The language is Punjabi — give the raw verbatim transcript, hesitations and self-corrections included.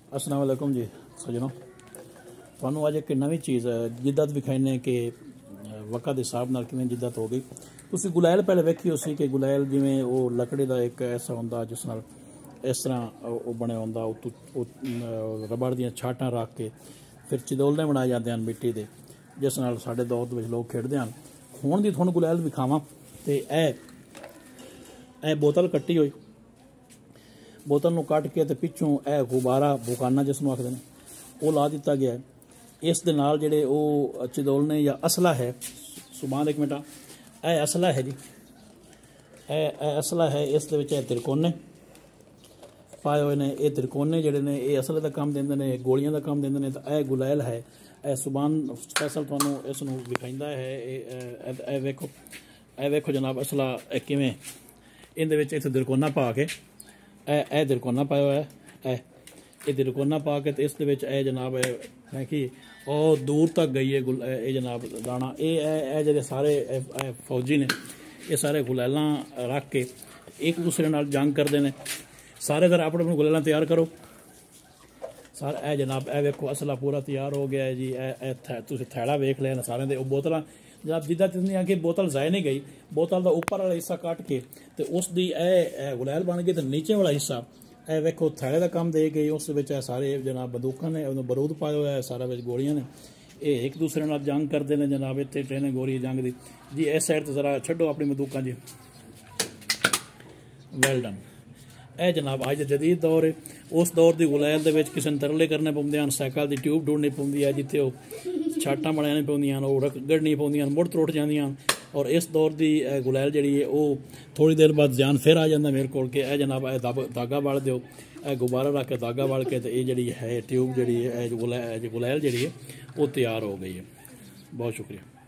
अस्सलाम वालेकुम जी सजनों, ਤੁਹਾਨੂੰ ਅੱਜ ਇੱਕ ਨਵੀਂ ਚੀਜ਼ ਜਿੱਦਤ ਵਿਖਾਈਨੇ ਕਿ ਵਕਤ ਦੇ ਹਿਸਾਬ ਨਾਲ ਕਿਵੇਂ ਜਿੱਦਤ ਹੋ ਗਈ। ਤੁਸੀਂ ਗੁਲੈਲ ਪਹਿਲੇ ਵੇਖੀ ਸੀ ਕਿ ਗੁਲੈਲ ਜਿਵੇਂ ਉਹ ਲੱਕੜੀ ਦਾ ਇੱਕ ਐਸਾ ਹੁੰਦਾ ਜਿਸ ਨਾਲ ਇਸ ਤਰ੍ਹਾਂ ਉਹ ਬਣਿਆ ਹੁੰਦਾ, ਉਹ ਰਬੜ ਦੀਆਂ ਛਾਟਾਂ ਰੱਖ ਕੇ ਫਿਰ ਚਿਦੋਲਨੇ ਬਣਾਏ ਜਾਂਦੇ ਹਨ ਮਿੱਟੀ ਦੇ, ਜਿਸ ਨਾਲ ਸਾਡੇ ਦੌਰ ਦੇ ਵਿੱਚ ਲੋਕ ਖੇਡਦੇ ਹਨ। ਹੁਣ ਦੀ ਤੁਹਾਨੂੰ ਗੁਲੈਲ ਵਿਖਾਵਾਂ ਤੇ ਇਹ ਇਹ ਬੋਤਲ ਕੱਟੀ ਹੋਈ, बोतल ਨੂੰ ਕੱਟ ਕੇ ਤੇ ਪਿੱਛੋਂ ਇਹ ਗੁਬਾਰਾ ਬੁਕਾਨਾ ਜਿਸ ਨੂੰ ਆਖਦੇ ਨੇ ਉਹ ਲਾ ਦਿੱਤਾ ਗਿਆ ਹੈ। ਇਸ ਦੇ ਨਾਲ ਜਿਹੜੇ ਉਹ ਚਿਦੋਲਨੇ ਜਾਂ ਅਸਲਾ ਹੈ, ਸੁਬਾਨ ਇੱਕ ਮਿੰਟ, ਇਹ ਅਸਲਾ ਹੈ ਜੀ, ਇਹ ਇਹ ਅਸਲਾ ਹੈ। ਇਸ ਦੇ ਵਿੱਚ ਇਹ ਤਿਰਕੋਨੇ ਪਾਏ ਹੋਏ ਨੇ। ਇਹ ਤਿਰਕੋਨੇ ਜਿਹੜੇ ਨੇ ਇਹ ਅਸਲੇ ਦਾ ਕੰਮ ਦਿੰਦੇ ਨੇ, ਗੋਲੀਆਂ ਦਾ ਕੰਮ ਦਿੰਦੇ ਨੇ। ਤਾਂ ਇਹ ਗੁਲੈਲ ਹੈ, ਇਹ ਸੁਬਾਨ ਸਪੈਸ਼ਲ ਤੁਹਾਨੂੰ ਇਸ ਨੂੰ ਵਿਖਾਉਂਦਾ ਹੈ। ਇਹ ਇਹ ਵੇਖੋ, ਇਹ ਵੇਖੋ ਜਨਾਬ ਅਸਲਾ ਇਹ ਕਿਵੇਂ ਇਹਦੇ ਵਿੱਚ ਇੱਥੇ ਤਿਰਕੋਨਾ ਪਾ ਕੇ ਇਹ ਇਹ ਦਿਰਕੋਨਾ ਪਾਇਆ ਹੋਇਆ ਹੈ। ਇਹ ਦਿਰਕੋਨਾ ਪਾ ਕੇ ਤੇ ਇਸ ਦੇ ਵਿੱਚ ਇਹ ਜਨਾਬ ਹੈ ਕਿ ਉਹ ਦੂਰ ਤੱਕ ਗਈ ਹੈ ਗੁਲ ਇਹ ਜਨਾਬ ਦਾਣਾ। ਇਹ ਇਹ ਜਿਹੜੇ ਸਾਰੇ ਫੌਜੀ ਨੇ ਇਹ ਸਾਰੇ ਗੁਲੈਲਾਂ ਰੱਖ ਕੇ ਇੱਕ ਦੂਸਰੇ ਨਾਲ ਜੰਗ ਕਰਦੇ ਨੇ। ਸਾਰੇ ਦਰ ਆਪਣੇ ਆਪਣੇ ਗੁਲੈਲਾਂ ਤਿਆਰ ਕਰੋ। ਸਾਰਾ ਇਹ ਜਨਾਬ ਇਹ ਵੇਖੋ ਅਸਲਾ ਪੂਰਾ ਤਿਆਰ ਹੋ ਗਿਆ ਹੈ ਜੀ। ਇਹ ਤੁਸੀਂ ਥੈਲਾ ਵੇਖ ਲਿਆ ਨਾ ਸਾਰਿਆਂ ਦੇ। ਉਹ ਬੋਤਲਾਂ जनाब जिदा तिंदियां कि बोतल जाए नहीं गई, बोतल का उपर वाला हिस्सा कट के तो उसकी ए गुलैल बन गई। तो नीचे वाला हिस्सा ए वेखो थैले का काम दे गई। उस सारे जनाब बंदूकों ने बरूद पाया हुआ है, सारा बिच गोलियां ने। ये एक दूसरे नाल जंग करते हैं जनाब। इतने ट्रेन गोरी जंग की जी। इस साइड तो जरा छड्डो अपनी बंदूकों जी। Well done. यह जनाब अज जदीद दौर है। उस दौर की गुलैल के किसी ने तरले करने पाते हैं, साइकिल की ट्यूब ढूंढनी पौंदी है जिथे वो छाटा बनानी पाउंदियां, वो रगड़नी पाउंदियां, मुड़ त्रुट जांदियां। और इस दौर की गुलैल जी है वो थोड़ी देर बाद जान फिर आ जाता मेरे को कि जनाब ए धागा वल दो, ए गुब्बारा रख के धागा वल के ये जी है ट्यूब जी है गुलैल जी है वो तैयार हो गई है। बहुत शुक्रिया।